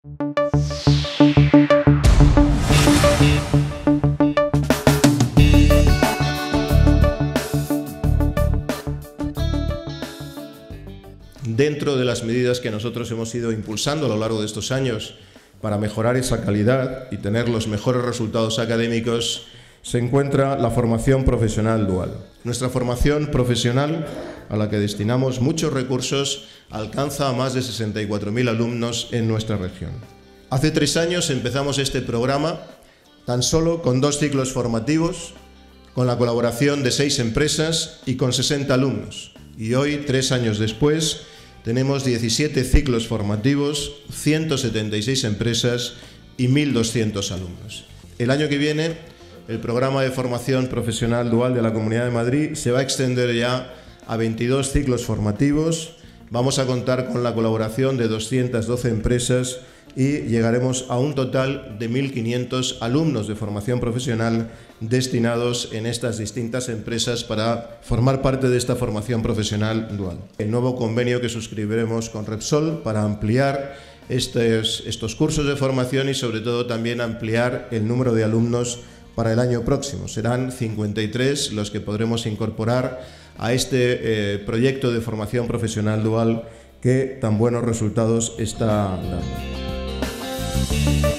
Dentro de las medidas que nosotros hemos ido impulsando a lo largo de estos años para mejorar esa calidad y tener los mejores resultados académicos, se encuentra la formación profesional dual. Nuestra formación profesional, a la que destinamos muchos recursos, alcanza a más de 64.000 alumnos en nuestra región. Hace 3 años empezamos este programa tan solo con 2 ciclos formativos, con la colaboración de 6 empresas y con 60 alumnos. Y hoy, 3 años después, tenemos 17 ciclos formativos, 176 empresas y 1.200 alumnos. El año que viene, el programa de formación profesional dual de la Comunidad de Madrid se va a extender ya a 22 ciclos formativos. Vamos a contar con la colaboración de 212 empresas y llegaremos a un total de 1.500 alumnos de formación profesional destinados en estas distintas empresas para formar parte de esta formación profesional dual. El nuevo convenio que suscribiremos con Repsol para ampliar estos cursos de formación y sobre todo también ampliar el número de alumnos para el año próximo. Serán 53 los que podremos incorporar a este proyecto de formación profesional dual que tan buenos resultados está dando.